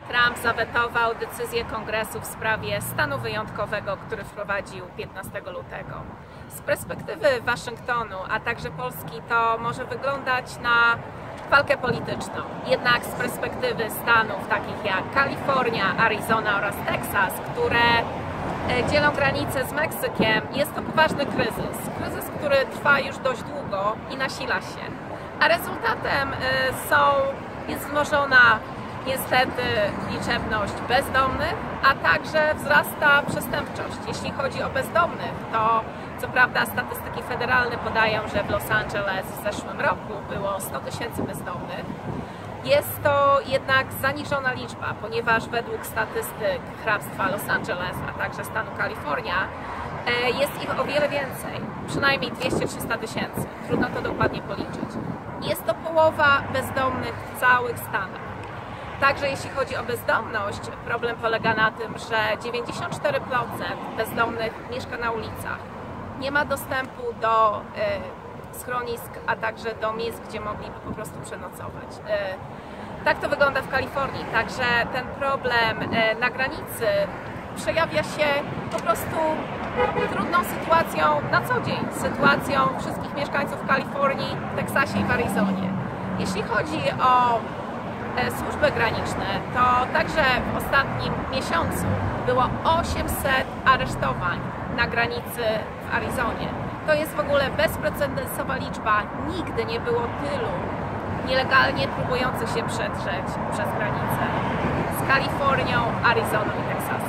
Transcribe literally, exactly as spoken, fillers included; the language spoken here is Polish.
Trump zawetował decyzję Kongresu w sprawie stanu wyjątkowego, który wprowadził piętnastego lutego. Z perspektywy Waszyngtonu, a także Polski, to może wyglądać na walkę polityczną. Jednak z perspektywy stanów takich jak Kalifornia, Arizona oraz Teksas, które dzielą granicę z Meksykiem, jest to poważny kryzys. Kryzys, który trwa już dość długo i nasila się. A rezultatem są, jest wzmożona niestety liczebność bezdomnych, a także wzrasta przestępczość. Jeśli chodzi o bezdomnych, to co prawda statystyki federalne podają, że w Los Angeles w zeszłym roku było sto tysięcy bezdomnych. Jest to jednak zaniżona liczba, ponieważ według statystyk hrabstwa Los Angeles, a także stanu Kalifornia, jest ich o wiele więcej, przynajmniej dwieście do trzystu tysięcy. Trudno to dokładnie policzyć. Jest to połowa bezdomnych w całych stanach. Także jeśli chodzi o bezdomność, problem polega na tym, że dziewięćdziesiąt cztery procent bezdomnych mieszka na ulicach. Nie ma dostępu do y, schronisk, a także do miejsc, gdzie mogliby po prostu przenocować. Y, tak to wygląda w Kalifornii, także ten problem y, na granicy przejawia się po prostu trudną sytuacją na co dzień, sytuacją wszystkich mieszkańców Kalifornii, w Teksasie i w Arizonie. Jeśli chodzi o służby graniczne, to także w ostatnim miesiącu było osiemset aresztowań na granicy w Arizonie. To jest w ogóle bezprecedensowa liczba. Nigdy nie było tylu nielegalnie próbujących się przedrzeć przez granicę z Kalifornią, Arizoną i Teksasem.